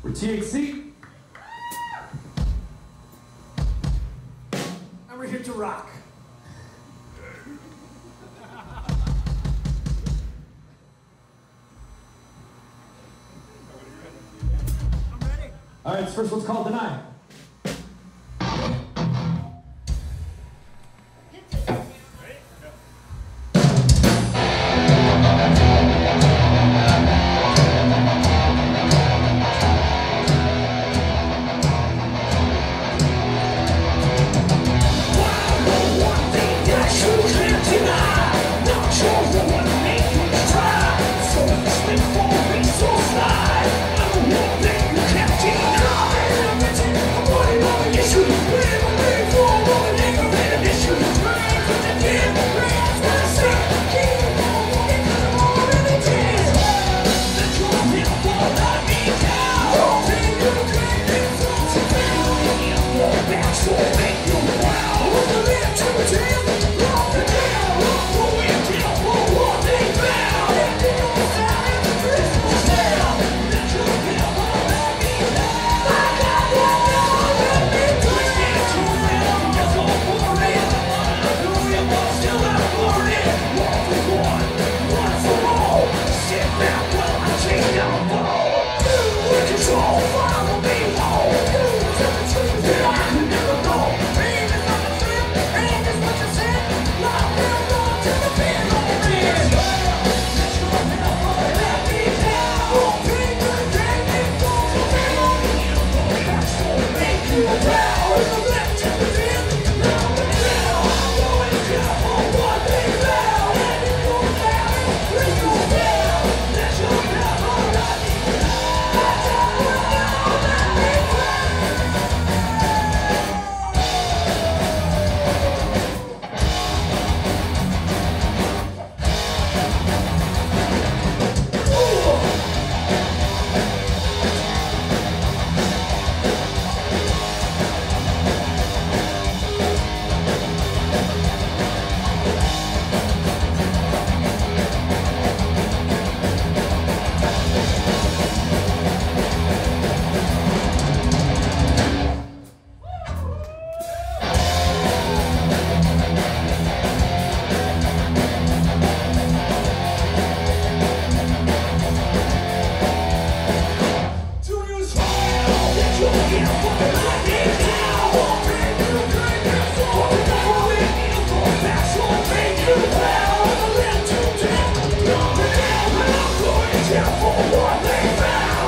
We're THC. And we're here to rock. I'm ready. All right, first one's called Deny. For what they found.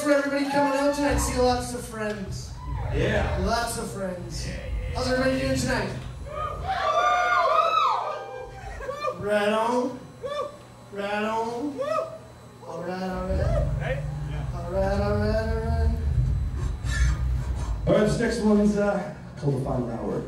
for everybody coming out tonight. See lots of friends. Yeah. Lots of friends. How's everybody doing tonight? Right on. Right on. All right, all right. All right, all right, all right. All right, this next one's called The Final Hour.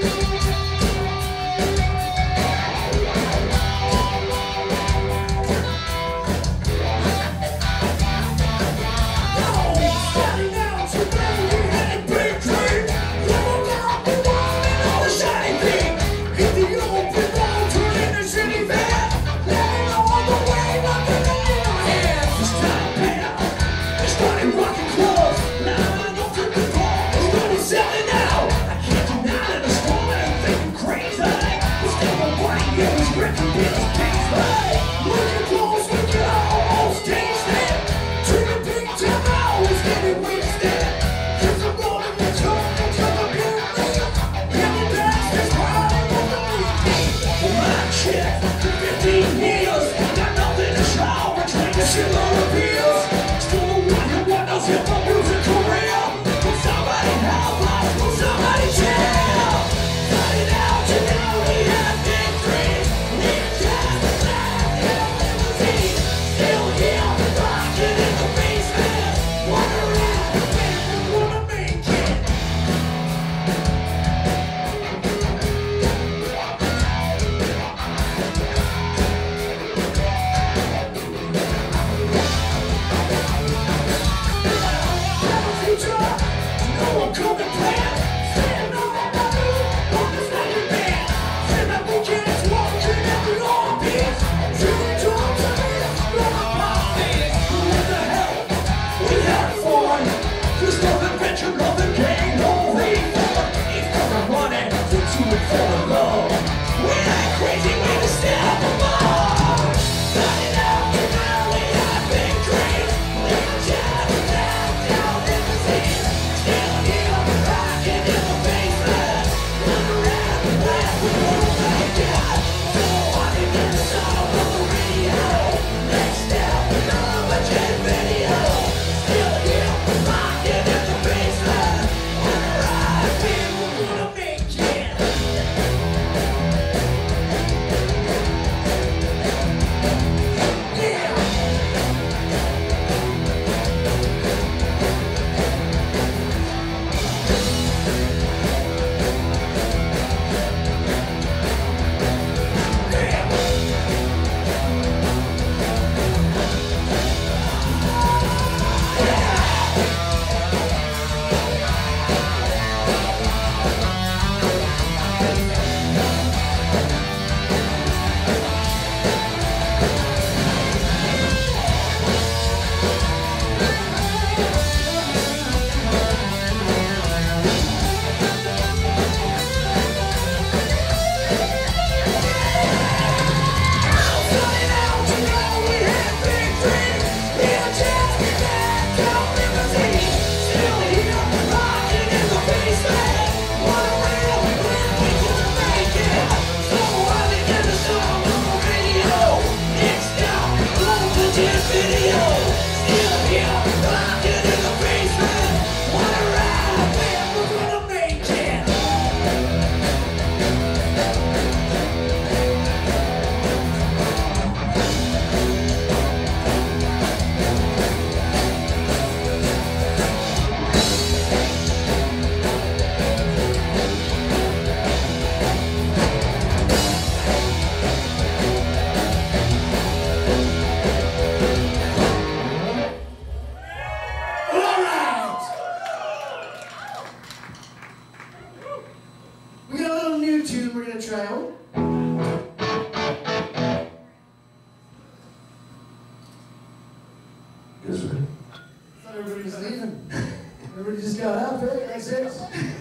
Everybody just got up, right? That's it.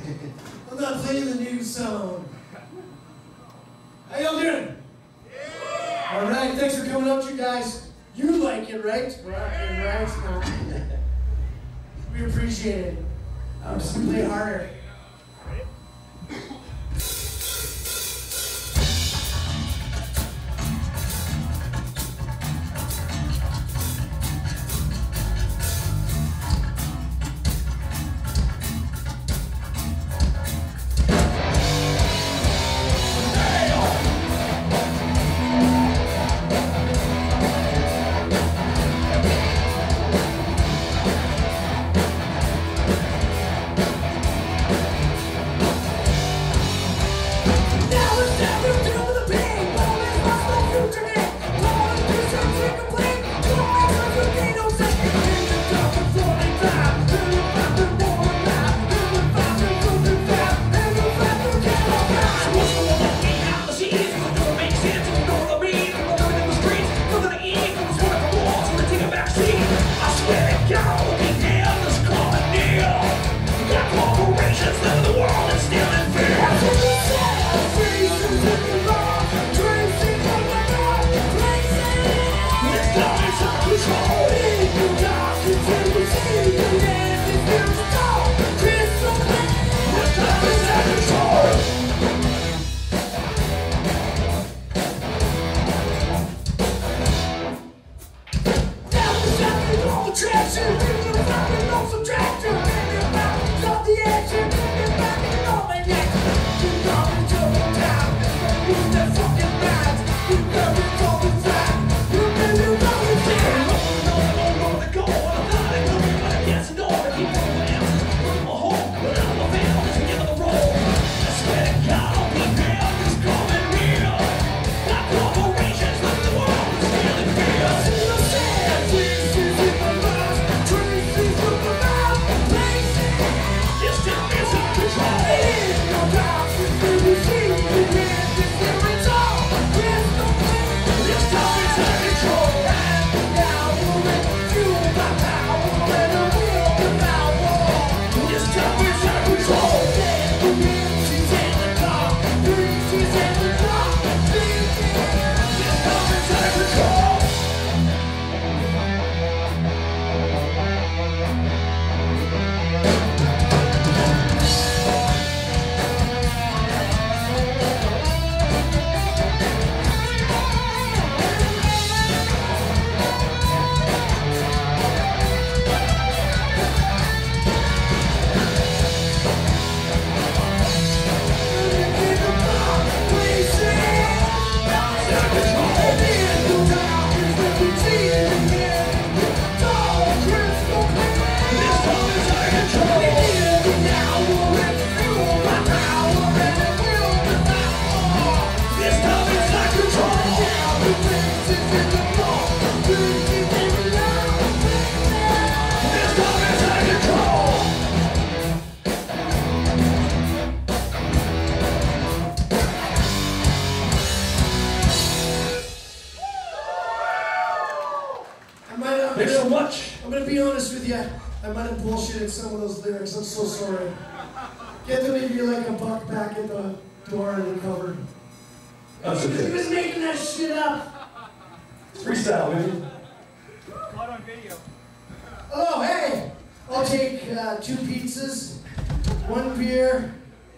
I'm not playing the new song. How y'all doing? Yeah. All right, thanks for coming up, you guys. You like it, right? Right? We appreciate it. Just play harder. I'm gonna be honest with you. I might have bullshitted some of those lyrics. I'm so sorry. Get to leave you like a buck back at the door of the cupboard. That's okay. He was making that shit up. Freestyle, baby. Caught on video. Oh, hey! I'll take 2 pizzas, 1 beer.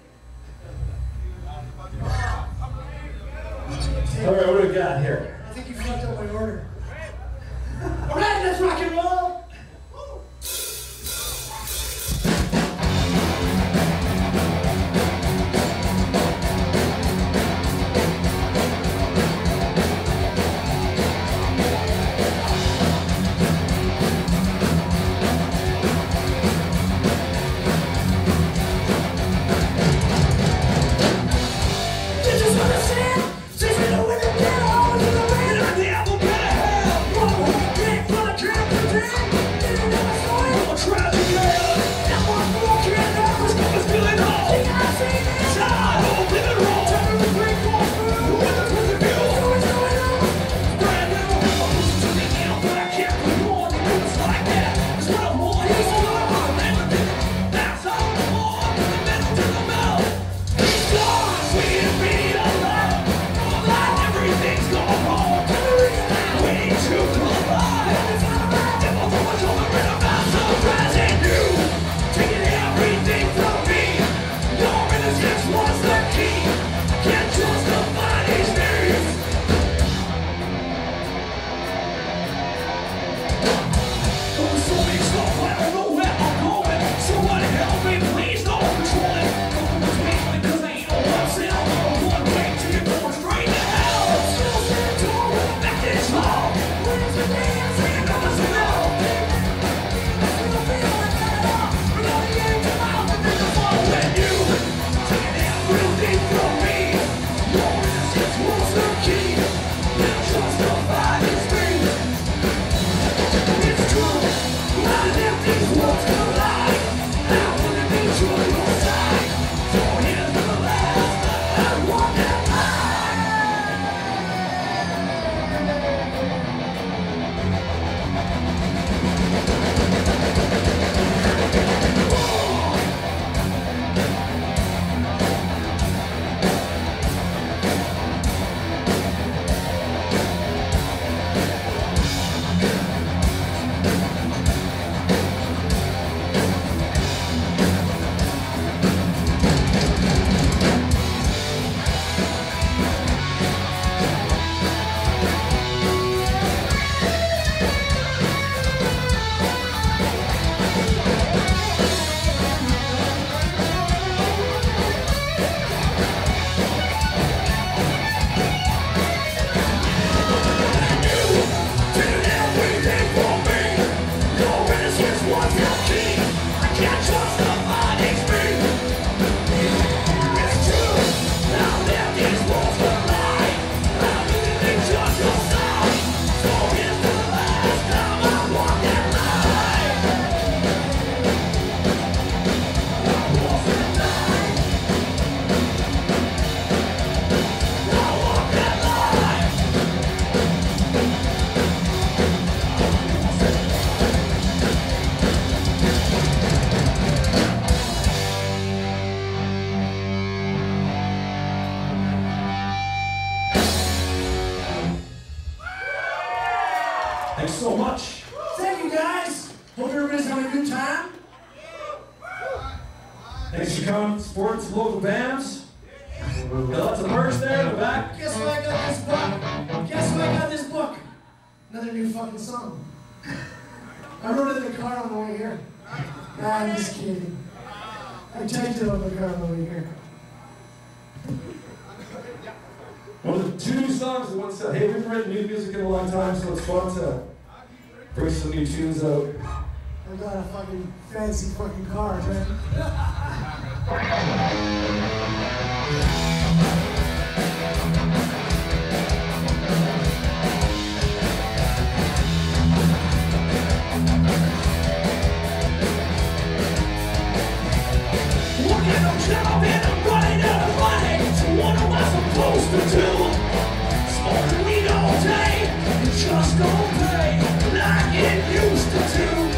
All right, what do we got here? I think you fucked up my order. All right, let's rock and roll. Thanks so much. Thank you, guys. Hope everybody's having a good time. Thanks for coming to support some local bands. Got lots of merch there in the back. Guess what I got this book? Guess what I got this book? Another new fucking song. I wrote it in the car on the way here. Nah, I'm just kidding. I typed it on the car on the way here. One of the 2 new songs that one said, hey, we've written new music in a long time, so it's fun to bring some new tunes out. I got a fucking fancy fucking car, man. Working on job and I'm running out of money. So what am I supposed to do? Smoking weed all day, it just don't pay like it used to do.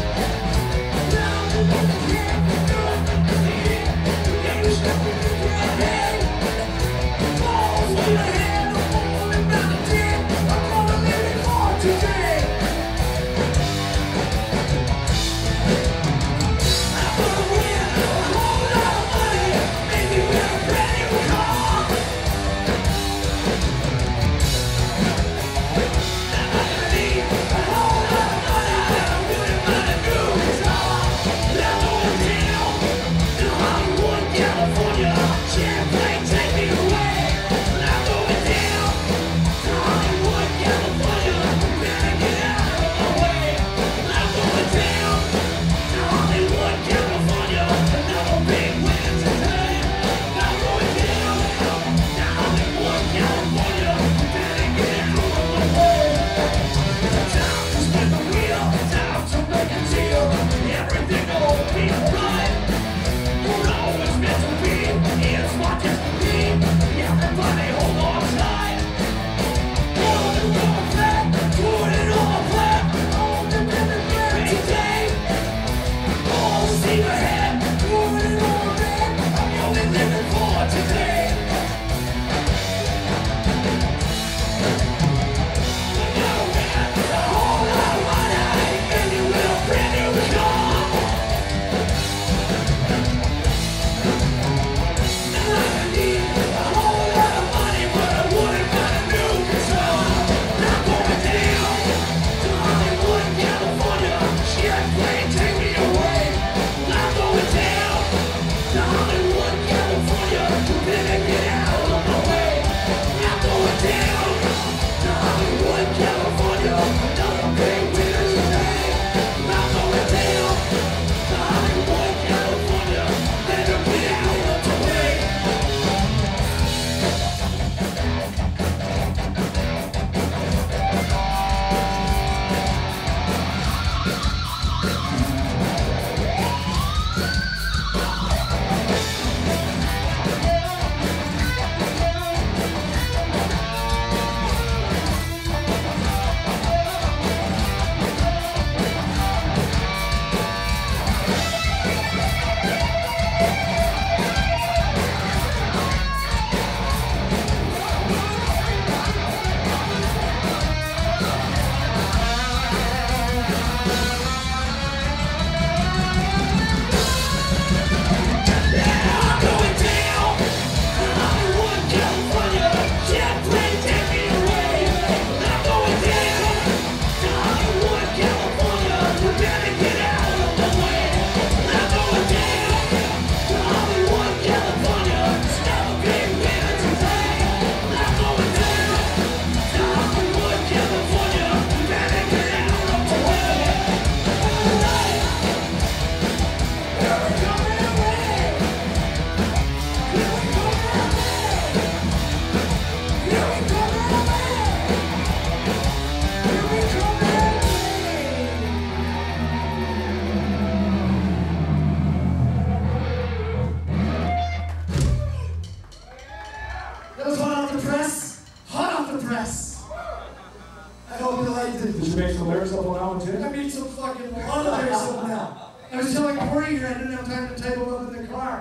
That was hot off the press. Hot off the press. I hope you liked it. Did you make some lyrics up on that one too? I made some fucking lot of lyrics up now. I was telling Corey here I didn't have time to type them up in the car.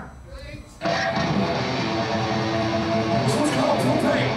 This one's called Propane.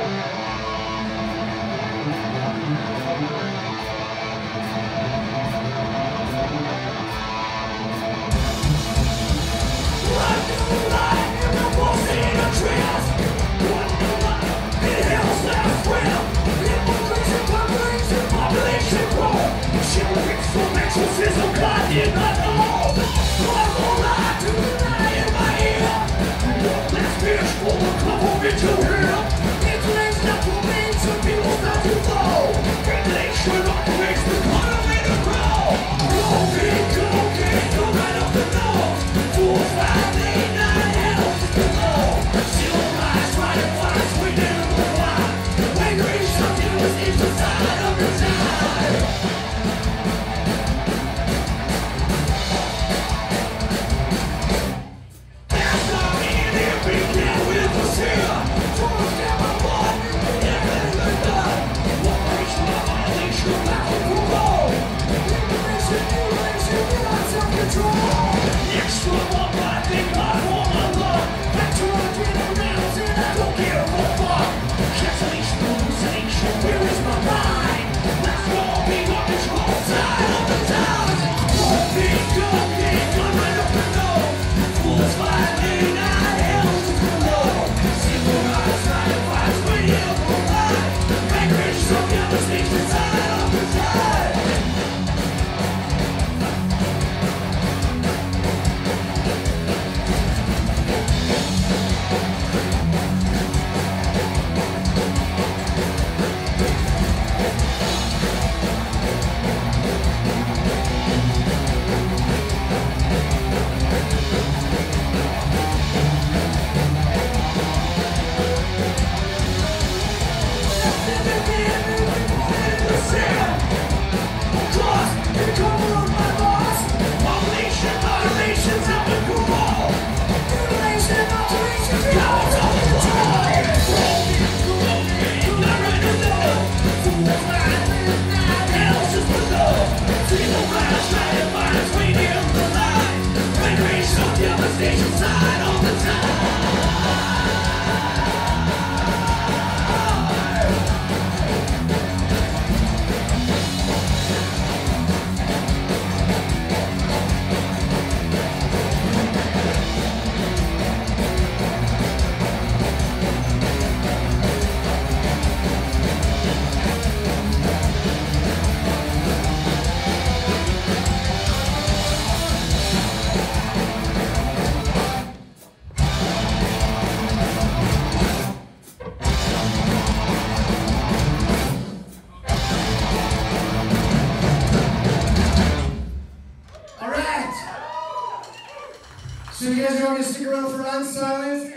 So you guys are going to stick around for Unsilenced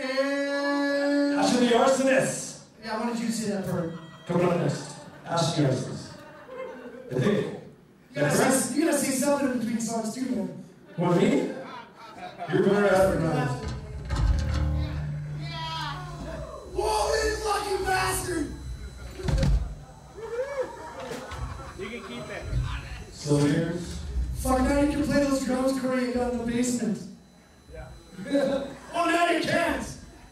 and... Ash the Arsonist. Yeah, I wanted you to say that part. Coming up next. Ash the Arsonist. I think. You gotta say something in between songs too, man. What, me? You're better at it now. Whoa, you lucky bastard! You can keep it. So here's... Fuck, now you can play those drums Corey you got in the basement. Yeah. Oh, now you can't!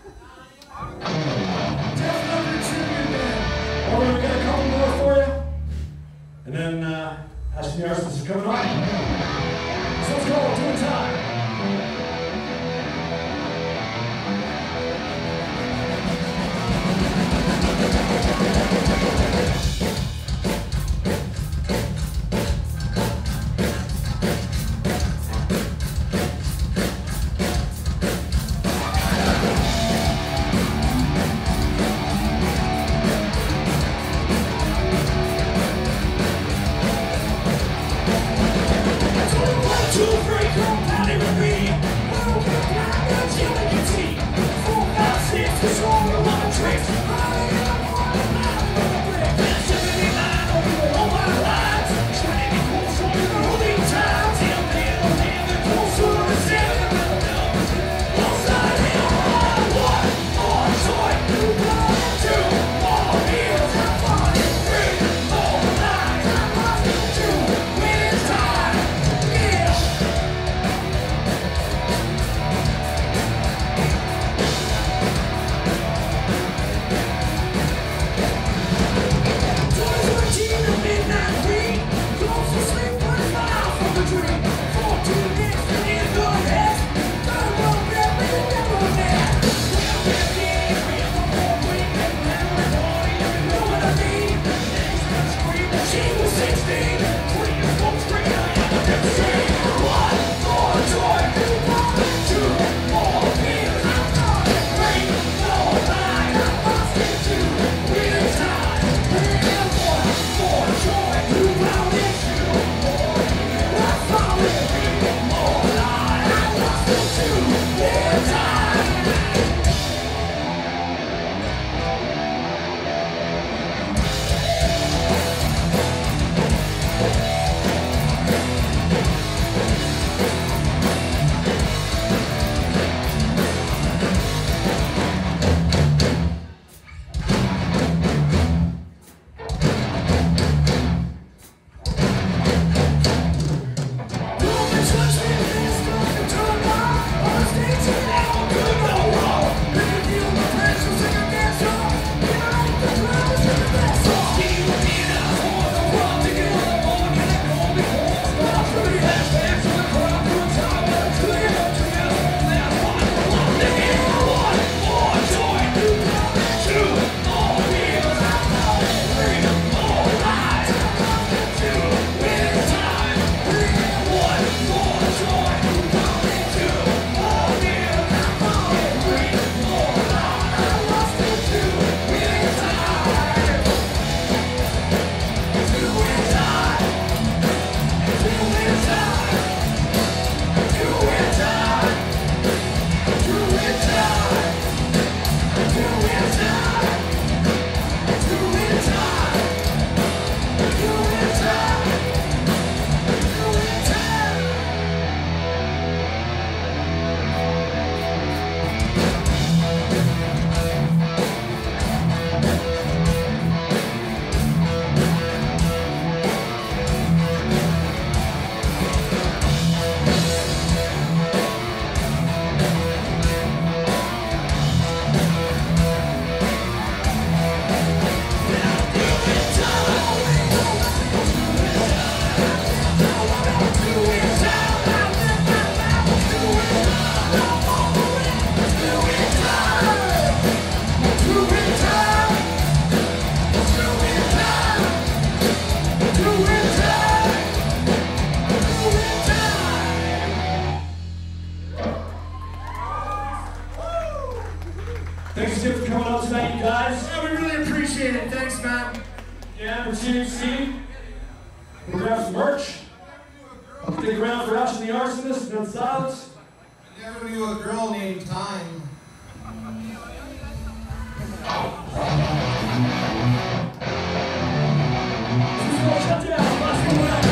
Death number 2, you man. Oh, we got a couple more for you. And then, Ash the Arsonist is coming on. So let's go, doing time. Thanks again for coming out tonight, you guys. Yeah, we really appreciate it. Thanks, man. Yeah, for THC. We're gonna have some merch. Stick around for Ash and the Arsonist and Silence. I never knew a girl named Time. Shut down. Last one back.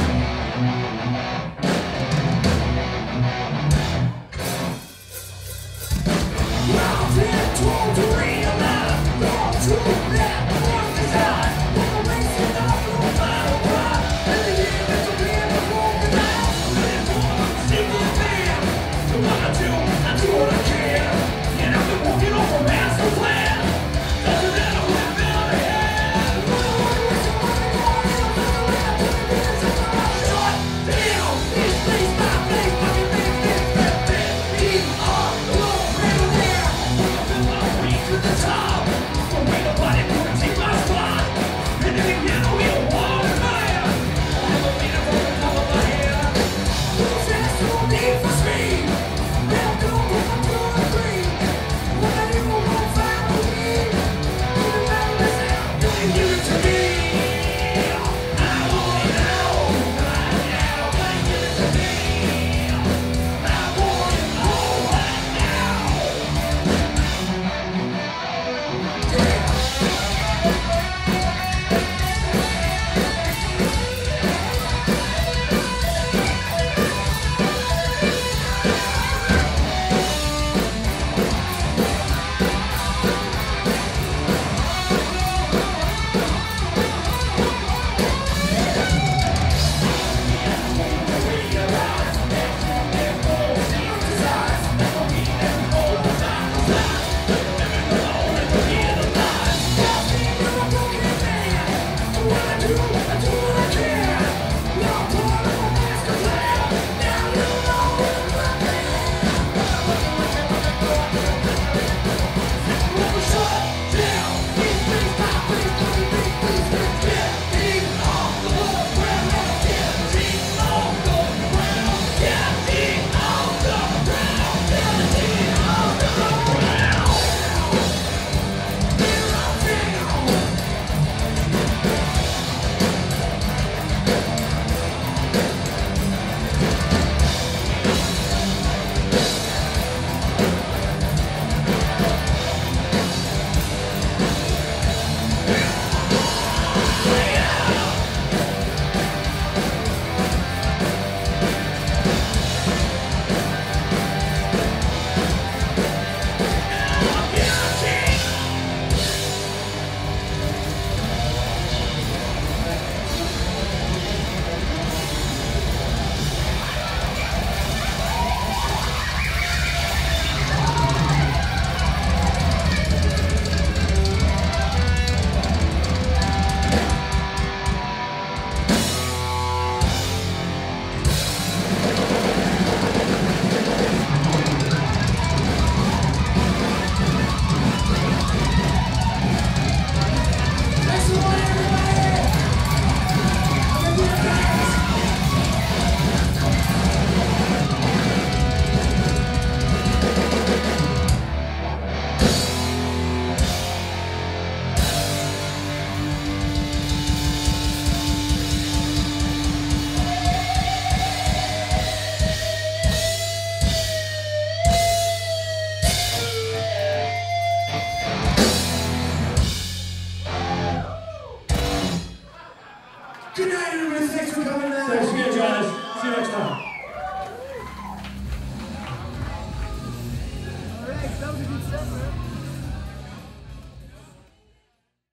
Good night, everybody. Thanks for coming out. Thanks again, guys. See you next time.